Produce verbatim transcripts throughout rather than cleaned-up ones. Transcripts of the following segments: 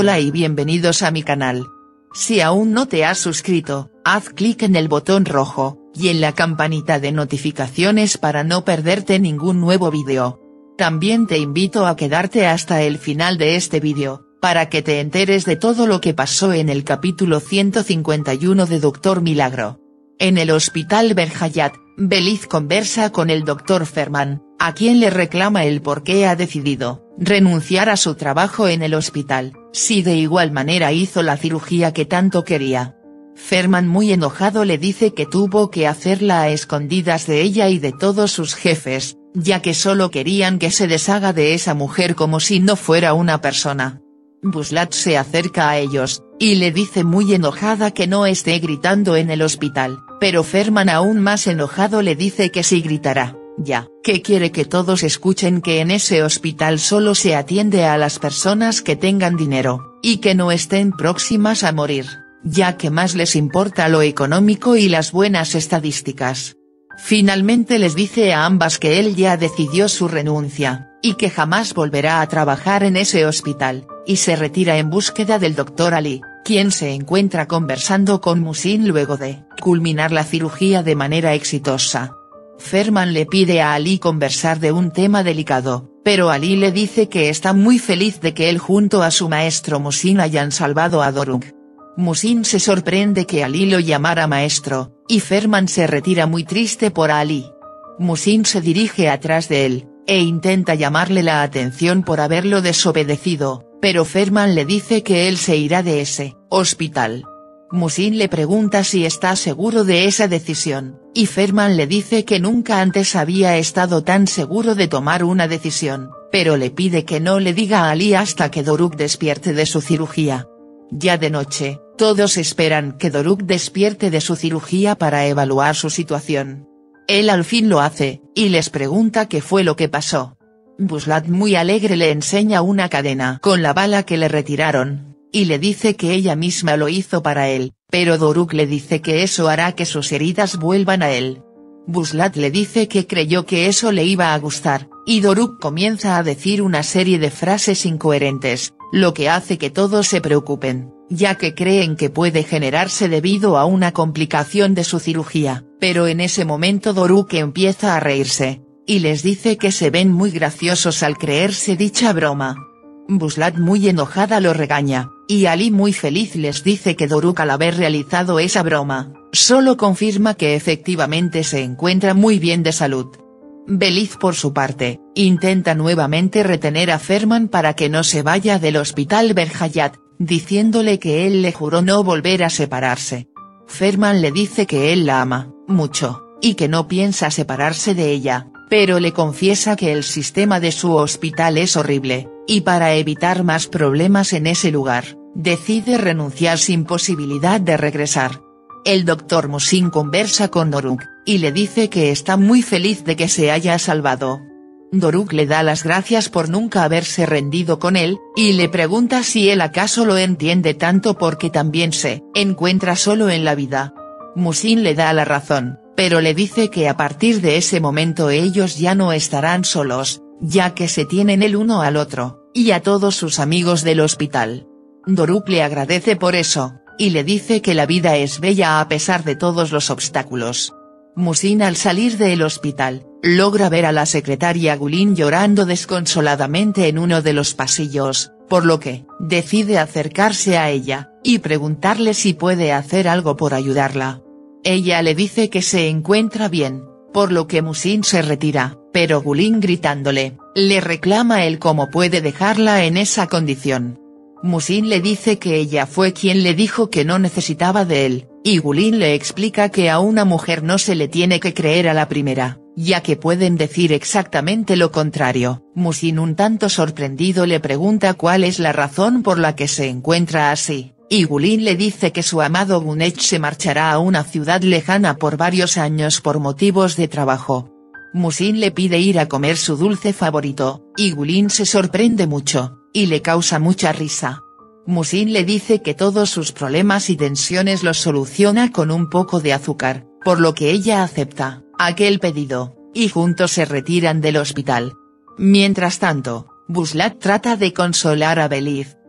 Hola y bienvenidos a mi canal. Si aún no te has suscrito, haz clic en el botón rojo, y en la campanita de notificaciones para no perderte ningún nuevo vídeo. También te invito a quedarte hasta el final de este vídeo, para que te enteres de todo lo que pasó en el capítulo ciento cincuenta y uno de Doctor Milagro. En el hospital Berhayat, Beliz conversa con el doctor Ferman, a quien le reclama el por qué ha decidido renunciar a su trabajo en el hospital, si de igual manera hizo la cirugía que tanto quería. Ferman, muy enojado, le dice que tuvo que hacerla a escondidas de ella y de todos sus jefes, ya que solo querían que se deshaga de esa mujer como si no fuera una persona. Buslat se acerca a ellos, y le dice muy enojada que no esté gritando en el hospital, pero Ferman, aún más enojado, le dice que sí gritará, ya que quiere que todos escuchen que en ese hospital solo se atiende a las personas que tengan dinero, y que no estén próximas a morir, ya que más les importa lo económico y las buenas estadísticas. Finalmente les dice a ambas que él ya decidió su renuncia, y que jamás volverá a trabajar en ese hospital, y se retira en búsqueda del doctor Ali, quien se encuentra conversando con Musin luego de culminar la cirugía de manera exitosa. Ferman le pide a Ali conversar de un tema delicado, pero Ali le dice que está muy feliz de que él junto a su maestro Musin hayan salvado a Doruk. Musin se sorprende que Ali lo llamara maestro, y Ferman se retira muy triste por Ali. Musin se dirige atrás de él, e intenta llamarle la atención por haberlo desobedecido, pero Ferman le dice que él se irá de ese hospital. Musin le pregunta si está seguro de esa decisión, y Ferman le dice que nunca antes había estado tan seguro de tomar una decisión, pero le pide que no le diga a Ali hasta que Doruk despierte de su cirugía. Ya de noche, todos esperan que Doruk despierte de su cirugía para evaluar su situación. Él al fin lo hace, y les pregunta qué fue lo que pasó. Buslat, muy alegre, le enseña una cadena con la bala que le retiraron, y le dice que ella misma lo hizo para él, pero Doruk le dice que eso hará que sus heridas vuelvan a él. Buslat le dice que creyó que eso le iba a gustar, y Doruk comienza a decir una serie de frases incoherentes, lo que hace que todos se preocupen, ya que creen que puede generarse debido a una complicación de su cirugía, pero en ese momento Doruk empieza a reírse, y les dice que se ven muy graciosos al creerse dicha broma. Buslat, muy enojada, lo regaña, y Ali, muy feliz, les dice que Doruk, al haber realizado esa broma, solo confirma que efectivamente se encuentra muy bien de salud. Beliz, por su parte, intenta nuevamente retener a Ferman para que no se vaya del hospital Berhayat, diciéndole que él le juró no volver a separarse. Ferman le dice que él la ama mucho, y que no piensa separarse de ella, pero le confiesa que el sistema de su hospital es horrible, y para evitar más problemas en ese lugar, decide renunciar sin posibilidad de regresar. El doctor Musin conversa con Doruk, y le dice que está muy feliz de que se haya salvado. Doruk le da las gracias por nunca haberse rendido con él, y le pregunta si él acaso lo entiende tanto porque también se encuentra solo en la vida. Musin le da la razón, pero le dice que a partir de ese momento ellos ya no estarán solos, ya que se tienen el uno al otro, y a todos sus amigos del hospital. Doruk le agradece por eso, y le dice que la vida es bella a pesar de todos los obstáculos. Musin, al salir del hospital, logra ver a la secretaria Gulin llorando desconsoladamente en uno de los pasillos, por lo que decide acercarse a ella, y preguntarle si puede hacer algo por ayudarla. Ella le dice que se encuentra bien, por lo que Musin se retira, pero Gulin, gritándole, le reclama él cómo puede dejarla en esa condición. Musin le dice que ella fue quien le dijo que no necesitaba de él, y Gulin le explica que a una mujer no se le tiene que creer a la primera, ya que pueden decir exactamente lo contrario. Musin, un tanto sorprendido, le pregunta cuál es la razón por la que se encuentra así, y Gulin le dice que su amado Gunesh se marchará a una ciudad lejana por varios años por motivos de trabajo. Musin le pide ir a comer su dulce favorito, y Gulin se sorprende mucho, y le causa mucha risa. Musin le dice que todos sus problemas y tensiones los soluciona con un poco de azúcar, por lo que ella acepta aquel pedido, y juntos se retiran del hospital. Mientras tanto, Buslat trata de consolar a Beliz,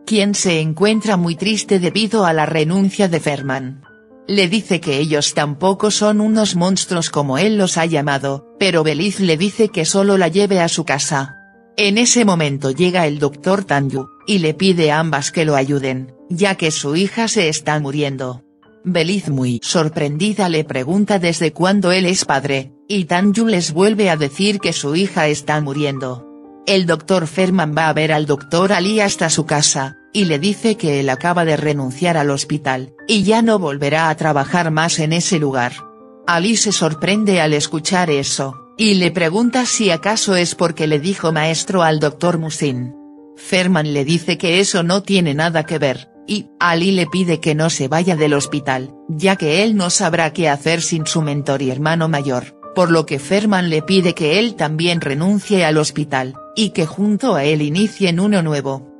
quien se encuentra muy triste debido a la renuncia de Ferman. Le dice que ellos tampoco son unos monstruos como él los ha llamado, pero Beliz le dice que solo la lleve a su casa. En ese momento llega el doctor Tanyu, y le pide a ambas que lo ayuden, ya que su hija se está muriendo. Beliz muy sorprendida le pregunta desde cuándo él es padre, y Tanyu les vuelve a decir que su hija está muriendo. El doctor Ferman va a ver al doctor Ali hasta su casa, y le dice que él acaba de renunciar al hospital, y ya no volverá a trabajar más en ese lugar. Ali se sorprende al escuchar eso, y le pregunta si acaso es porque le dijo maestro al doctor Musin. Ferman le dice que eso no tiene nada que ver, y Ali le pide que no se vaya del hospital, ya que él no sabrá qué hacer sin su mentor y hermano mayor, por lo que Ferman le pide que él también renuncie al hospital, y que junto a él inicien uno nuevo.